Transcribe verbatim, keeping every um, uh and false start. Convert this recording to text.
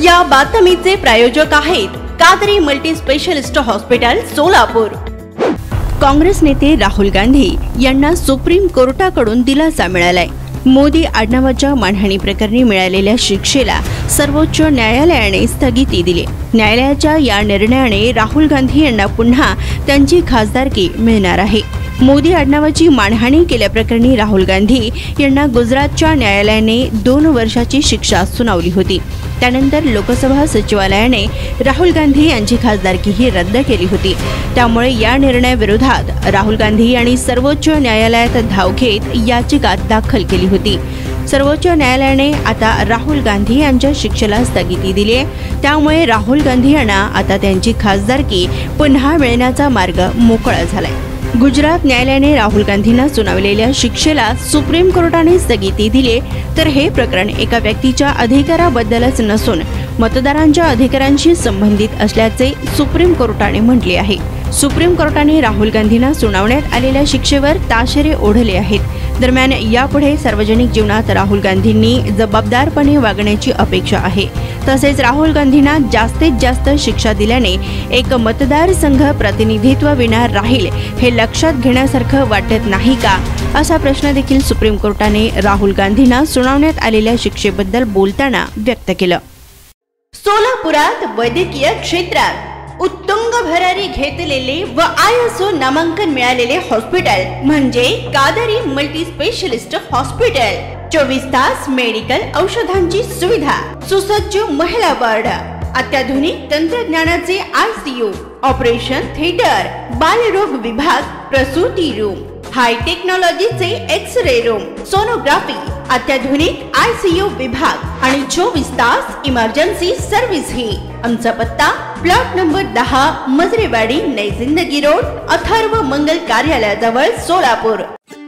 या बातमीचे प्रायोजक आहेत Kadri multi specialist hospital Solapur. Congress नेते राहुल गांधी यांना सुप्रीम कोर्टाकडून दिलासा मिळालाय। मोदी आडनावाच्या मानहानी प्रकरणी मिळालेल्या शिक्षेला सर्वोच्च न्यायालयाने स्थगिती दिली। न्यायालयाच्या या निर्णयाने राहुल गांधी यांना पुन्हा त्यांची खासदारकी मिळणार आहे। मोदी आडनावाची मानहानी केल्याप्रकरणी राहुल गांधी यांना गुजरातच्या न्यायालयाने दोन वर्षाची शिक्षा सुनावली होती। त्यानंतर लोकसभा सचिवालयाने राहुल गांधी यांची खासदारकीही रद्द केली होती। त्यामुळे या निर्णयाविरोधात राहुल गांधी यांनी सर्वोच्च न्यायालयात धाव घेत याचिका दाखल केली होती। सर्वोच्च न्यायालयाने आता राहुल गांधी यांच्या शिक्षेला स्थगिती दिली आहे। त्यामुळे राहुल गांधी यांना आता त्यांची खासदारकी पुन्हा मिळण्याचा मार्ग मोकळा झालाय। गुजरात न्यायालयाने राहुल गांधींना सुनावलेल्या शिक्षेला सुप्रीम कोर्टाने स्थगिती दिली, तर हे प्रकरण एका व्यक्तीच्या अधिकाराबद्दलच नसून मतदारांच्या अधिकारांशी संबंधित असल्याचे सुप्रीम कोर्टाने म्हटले आहे। सुप्रीम कोर्टाने राहुल गांधींना सुनावण्यात आलेल्या शिक्षेवर ताशेरे ओढले आहेत। दरम्यान यापुढे सार्वजनिक जीवनात राहुल गांधींनी जबाबदारपणे वागण्याची अपेक्षा आहे। तसेच राहुल गांधींना जास्तीत जास्त शिक्षा दिल्याने एक मतदारसंघ प्रतिनिधित्व विना राहील हे लक्षात घेण्यासारखं वाटत नाही का, असा प्रश्न देखील सुप्रीम कोर्टाने राहुल गांधींना सुनावण्यात आलेल्या शिक्षेबद्दल बोलताना व्यक्त केलं। सोलापुरात वैद्यकीय क्षेत्रात उत्तुंग भरारी घेतलेले व आय एस ओ नामांकन मिळालेले हॉस्पिटल म्हणजे कादरी मल्टी स्पेशलिस्ट हॉस्पिटल। चोवीस तास मेडिकल औषधांची सुविधा, सुसज्ज महिला वार्ड, अत्याधुनिक तंत्रज्ञानाचे I C U, operation theatre, बालरोग विभाग, प्रसूती रूम, हाय टेक्नॉलॉजीचे एक्स रे रूम, सोनोग्राफी, अत्याधुनिक आय सी यू विभाग आणि चोवीस तास इमर्जन्सी सर्व्हिस ही। आमचा पत्ता प्लॉट नंबर दहा, मजरेवाडी, नई जिंदगी रोड, अथर्व मंगल कार्यालयाजवळ, सोलापूर।